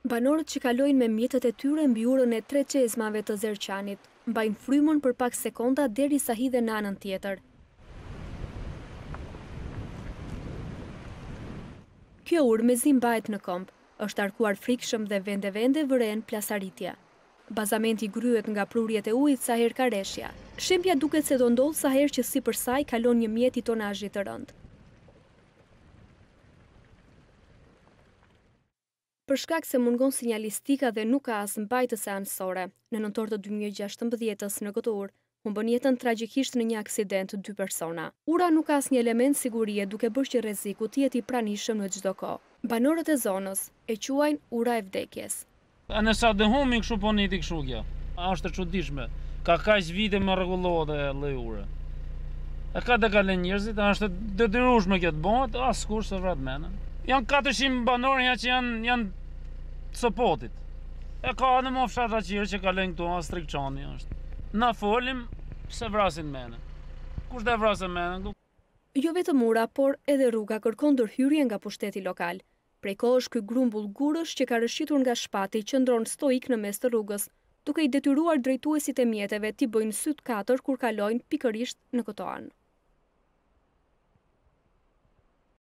Banorët që kalojnë me mjetet e tyre mbi urën e 3 çezmave të Zerçanit, mbajnë frymën për pak sekonda derisa hidhen në anën tjetër. Kjo urmezi mbahet në këmbë, është arkuar frikshëm dhe vende vëren plasaritja. Bazamenti gryhet nga prurjet e ujit sa herë ka reshja. Shembja duket se do ndodh sa herë që sipër saj kalon një mjet i tonazhit të rënd. Për shkak se mungon sinjalistika dhe nuk ka as mbajtëse anësore, në nëntor të 2016 në këtë urë, humbën jetën tragjikisht në një aksident 2 persona. Ura nuk ka asnjë element sigurie, duke bërë që rreziku të jetë i pranishëm në çdo kohë. Banorët e zonës e quajnë ura e vdekjes. Nësa dëhomi kështu po niti kështu kjo. Është e çuditshme. Ka kaq vite më rregullohet e lloj ure. E ka dekalen njerëzit, është detyrueshme kjo të bëhet, askush se vrat menën. Janë 400 banorë që janë Sopotit. E ka edhe më fshatra tjerë që kalojnë këtu, as Strikçani është. Na folim se vrasin menën. Kush do vrasë menën? Jo vetëm ura, por edhe rruga kërkon ndërhyrje nga pushteti lokal. Prej kohësh ky grumbull gurësh që ka rëshqitur nga shpati qëndron stoik në mes të rrugës, duke i detyruar drejtuesit e mjeteve t'i bëjnë syt katër kur kalojnë pikërisht në këto anë.